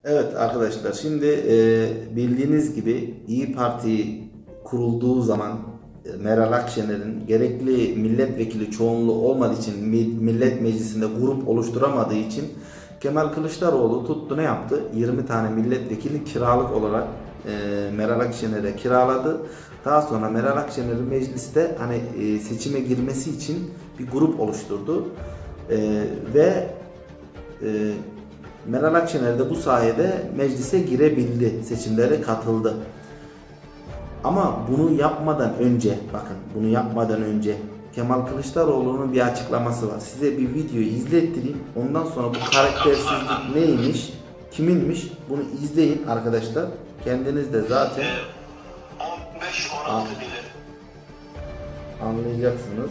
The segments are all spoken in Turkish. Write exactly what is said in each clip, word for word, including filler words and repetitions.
Evet arkadaşlar, şimdi e, bildiğiniz gibi İyi Parti kurulduğu zaman e, Meral Akşener'in gerekli milletvekili çoğunluğu olmadığı için, Millet Meclisi'nde grup oluşturamadığı için Kemal Kılıçdaroğlu tuttu, ne yaptı? yirmi tane milletvekili kiralık olarak e, Meral Akşener'e kiraladı. Daha sonra Meral Akşener'in mecliste hani e, seçime girmesi için bir grup oluşturdu e, ve e, Meral Akşener de bu sayede meclise girebildi, seçimlere katıldı. Ama bunu yapmadan önce, bakın bunu yapmadan önce Kemal Kılıçdaroğlu'nun bir açıklaması var. Size bir videoyu izlettireyim. Ondan sonra bu karaktersizlik neymiş, kiminmiş bunu izleyin arkadaşlar. Kendiniz de zaten on beş on altı bile anlayacaksınız.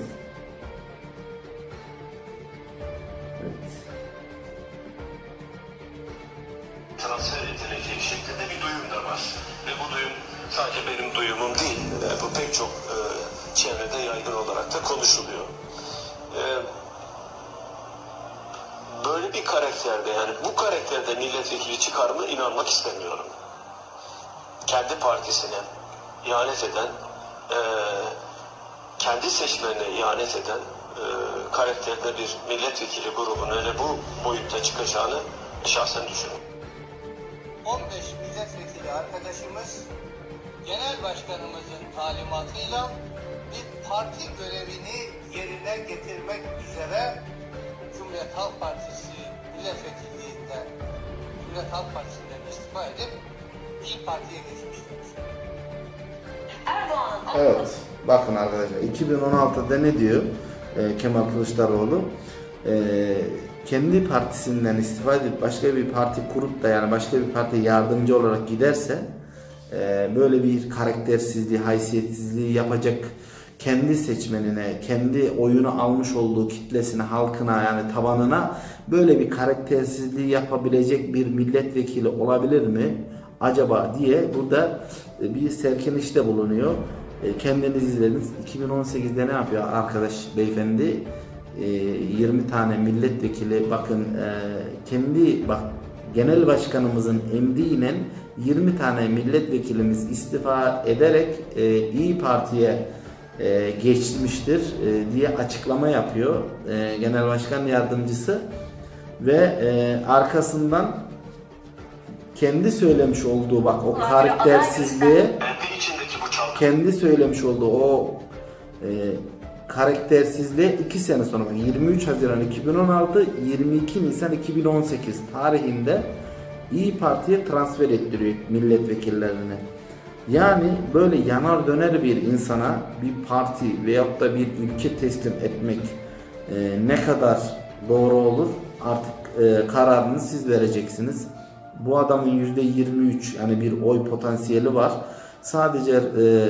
Evet. transfer edilecek şeklinde bir duyum da var. Ve bu duyum sadece benim duyumum değil. E, bu pek çok e, çevrede yaygın olarak da konuşuluyor. E, böyle bir karakterde, yani bu karakterde milletvekili çıkar mı inanmak istemiyorum. Kendi partisine ihanet eden, e, kendi seçmenine ihanet eden e, karakterde bir milletvekili grubunun öyle bu boyutta çıkacağını şahsen düşünüyorum. on beş milletvekili arkadaşımız genel başkanımızın talimatıyla bir parti görevini yerine getirmek üzere Cumhuriyet Halk Partisi milletvekilliğinden Cumhuriyet Halk Partisi'nden istifa edip İYİ Parti'ye geçmiştir. Erdoğan. Evet, bakın arkadaşlar, iki bin on altıda ne diyor e, Kemal Kılıçdaroğlu? E, kendi partisinden istifa edip başka bir parti kurup da, yani başka bir partiye yardımcı olarak giderse e, böyle bir karaktersizliği, haysiyetsizliği yapacak, kendi seçmenine, kendi oyunu almış olduğu kitlesine, halkına, yani tabanına böyle bir karaktersizliği yapabilecek bir milletvekili olabilir mi acaba diye burada bir serkenişte bulunuyor. Kendiniz izlediniz. iki bin on sekizde ne yapıyor arkadaş beyefendi? yirmi tane milletvekili, bakın kendi bak genel başkanımızın emriyle yirmi tane milletvekilimiz istifa ederek İYİ Parti'ye geçmiştir diye açıklama yapıyor genel başkan yardımcısı ve arkasından kendi söylemiş olduğu, bak o karaktersizliğe, kendi söylemiş olduğu o e, karaktersizliğe iki sene sonra, yirmi üç Haziran iki bin on altı, yirmi iki Nisan iki bin on sekiz tarihinde İYİ Parti'ye transfer ettiriyor milletvekillerini. Yani böyle yanar döner bir insana bir parti veyahut da bir ülke teslim etmek e, ne kadar doğru olur artık e, kararını siz vereceksiniz. Bu adamın yüzde yirmi üç, yani bir oy potansiyeli var. Sadece e,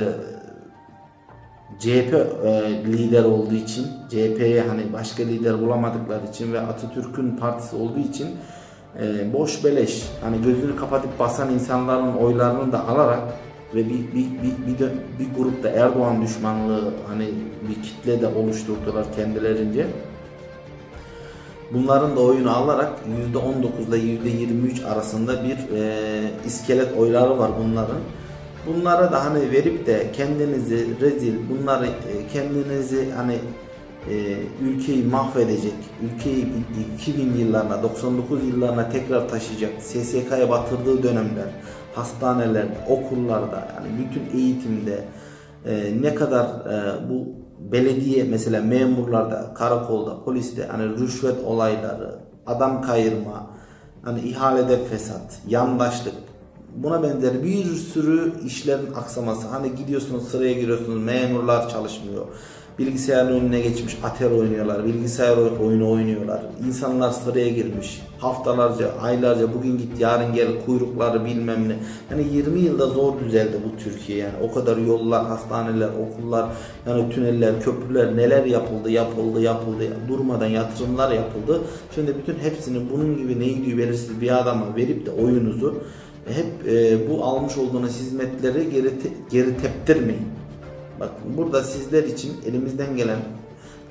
C H P e, lider olduğu için, C H P'ye hani başka lider bulamadıkları için ve Atatürk'ün partisi olduğu için e, boş beleş, hani gözünü kapatıp basan insanların oylarını da alarak ve bir bir bir bir, de, bir grupta Erdoğan düşmanlığı, hani bir kitle de oluşturdular kendilerince. Bunların da oyunu alarak yüzde on dokuz ile yüzde yirmi üç arasında bir e, iskelet oyları var bunların. Bunlara da hani verip de kendinizi rezil, bunları e, kendinizi hani e, ülkeyi mahvedecek, ülkeyi iki bin yıllarına, doksan dokuz yıllarına tekrar taşıyacak, S S K'ya batırdığı dönemler, hastanelerde, okullarda, yani bütün eğitimde e, ne kadar e, bu belediye mesela memurlarda, karakolda, poliste hani rüşvet olayları, adam kayırma, hani ihalede fesat, yandaşlık, buna benzer bir sürü işlerin aksaması. Hani gidiyorsunuz, sıraya giriyorsunuz, memurlar çalışmıyor. Bilgisayarın önüne geçmiş ater oynuyorlar, bilgisayar oyunu oynuyorlar. İnsanlar sıraya girmiş. Haftalarca, aylarca, bugün git yarın gel kuyrukları bilmem ne. Yani yirmi yılda zor düzeldi bu Türkiye yani. O kadar yollar, hastaneler, okullar, yani tüneller, köprüler, neler yapıldı, yapıldı, yapıldı. Durmadan yatırımlar yapıldı. Şimdi bütün hepsini bunun gibi neydi belirsiz bir adama verip de oyunuzu hep e, bu almış olduğunuz hizmetleri geri, te, geri teptirmeyin. Bak burada sizler için elimizden gelen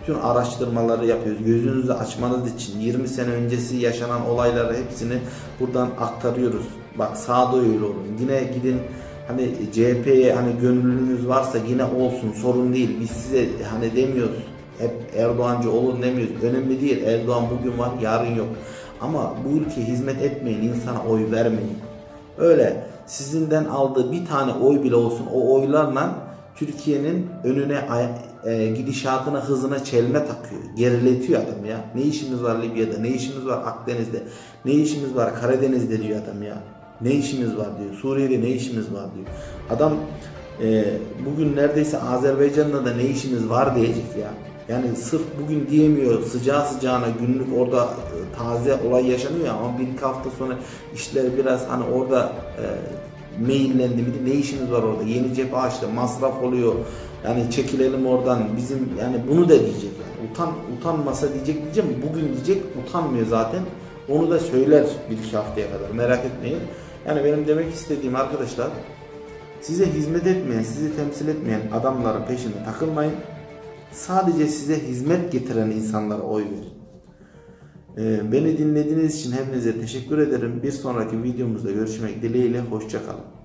bütün araştırmaları yapıyoruz. Gözünüzü açmanız için yirmi sene öncesi yaşanan olayları hepsini buradan aktarıyoruz. Bak sağda öyle olun. Yine gidin hani C H P'ye hani gönlünüz varsa yine olsun, sorun değil. Biz size hani demiyoruz. Hep Erdoğancı olun demiyoruz. Önemli değil. Erdoğan bugün var, yarın yok. Ama bu ülkeye hizmet etmeyin, insana oy vermeyin. Öyle sizinden aldığı bir tane oy bile olsun, o oylarla Türkiye'nin önüne e, gidişatına, hızına çelme takıyor. Geriletiyor adam ya. Ne işimiz var Libya'da, ne işimiz var Akdeniz'de, ne işimiz var Karadeniz'de diyor adam ya. Ne işimiz var diyor. Suriye'de ne işimiz var diyor. Adam e, bugün neredeyse Azerbaycan'da da ne işimiz var diyecek ya. Yani sırf bugün diyemiyor, sıcağı sıcağına günlük orada e, taze olay yaşanıyor ama bir iki hafta sonra işler biraz hani orada e, meyillendi mi ne işimiz var orada, yeni cephe açtı, masraf oluyor, yani çekilelim oradan bizim, yani bunu da diyecek yani. Utan, utanmasa diyecek diyeceğim, bugün diyecek, utanmıyor zaten, onu da söyler bir iki haftaya kadar, merak etmeyin. Yani benim demek istediğim arkadaşlar, size hizmet etmeyen, sizi temsil etmeyen adamların peşinde takılmayın. Sadece size hizmet getiren insanlara oy verin. Ee, beni dinlediğiniz için hepinize teşekkür ederim. Bir sonraki videomuzda görüşmek dileğiyle. Hoşça kalın.